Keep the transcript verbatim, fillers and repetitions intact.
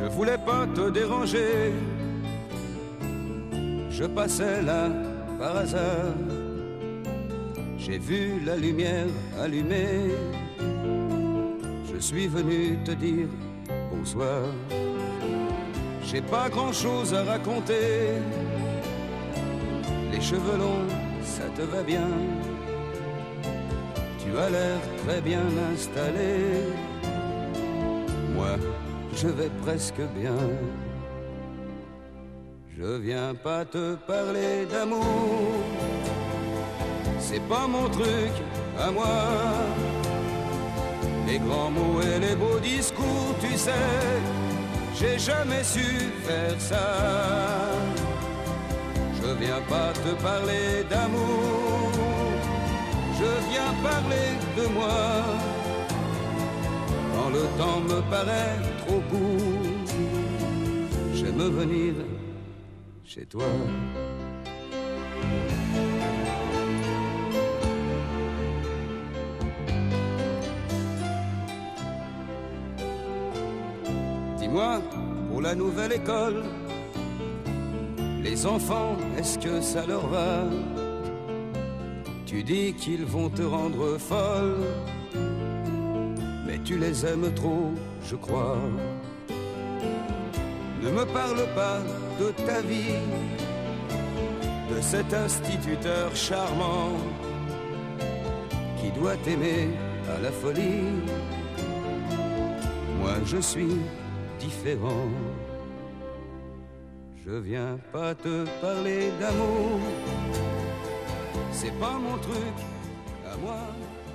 voulais pas te déranger. Je passais là par hasard. J'ai vu la lumière allumée. Je suis venu te dire bonsoir. J'ai pas grand chose à raconter. Les cheveux longs, ça te va bien. Tu as l'air très bien installé. Moi, je vais presque bien. Je viens pas te parler d'amour. C'est pas mon truc à moi. Les grands mots et les beaux discours, tu sais, j'ai jamais su faire ça. Je viens pas te parler d'amour. Je viens parler de moi. Quand le temps me paraît trop court, j'aime venir chez toi. Dis-moi, pour la nouvelle école, les enfants, est-ce que ça leur va? Tu dis qu'ils vont te rendre folle, mais tu les aimes trop, je crois. Ne me parle pas de ta vie, de cet instituteur charmant qui doit t'aimer à la folie. Moi je suis différent. Je viens pas te parler d'amour. C'est pas mon truc à moi.